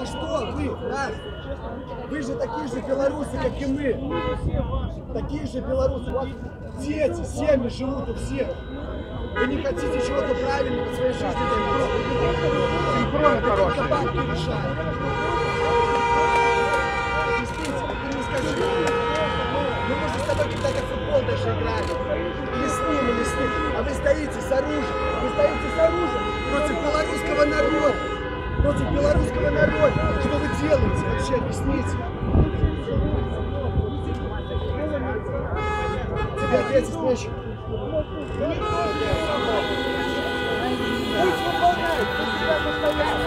за что вы, раз? Вы же такие же белорусы, как и мы. Такие же белорусы. У вас дети, семьи живут у всех. Вы не хотите чего-то правильного в своей жизни. Кроме хорошего. Бабки решают. Действительно, ты мне скажи. Мы, может, с тобой когда-то в футбол даже играли. Или с ним, или с ним. А вы стоите с оружием. Вы стоите с оружием против белорусского народа. Против белорусского народа. Что вы делаете? Вообще объясните. Тебе ответить нечего. Пусть выполняет, пусть себя постоянно.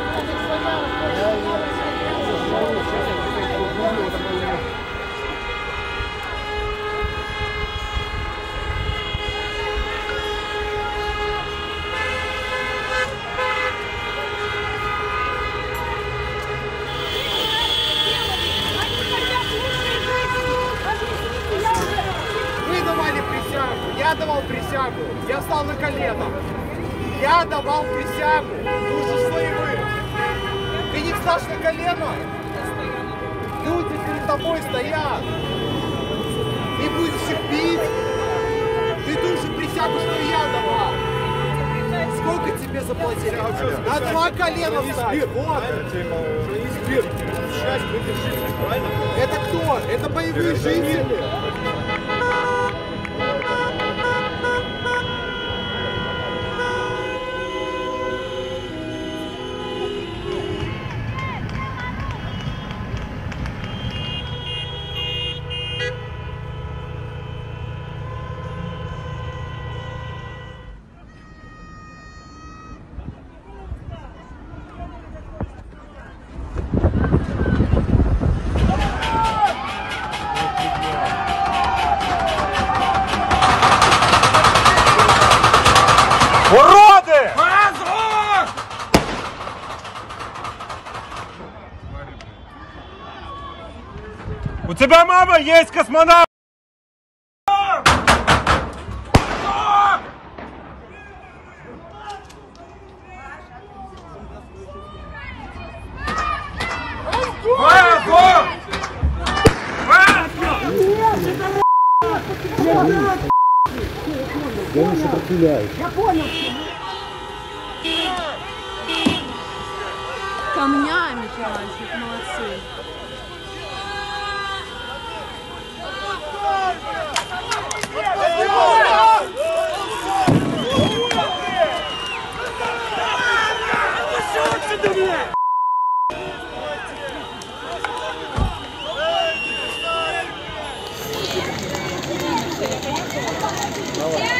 Я давал присягу, я встал на колено. Я давал присягу, душу своевы. Ты не всташь на колено? Люди перед тобой стоят. Ты будешь их бить. Ты душу присягу, что я давал. Сколько тебе заплатили? На 2 колена встать. Вот. Это кто? Это боевые жители. Уроды! У тебя мама есть космонавт! Я не сопротивляюсь. Я понял. Камнями, мальчик, молодцы. Давай.